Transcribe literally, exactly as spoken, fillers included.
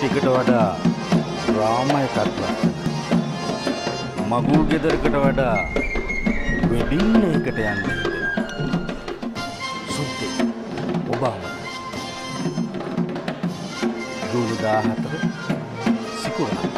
ටිකට වඩා ඩ්‍රාමා එකක් ලස්සනයි. මගුල් ගෙදරකට වඩා වෙඩින් එකකට යන්න හිතෙනවා. සුද්දෙක් ඔබ අමතයි. ජූලි දාහතර සිකුරාදා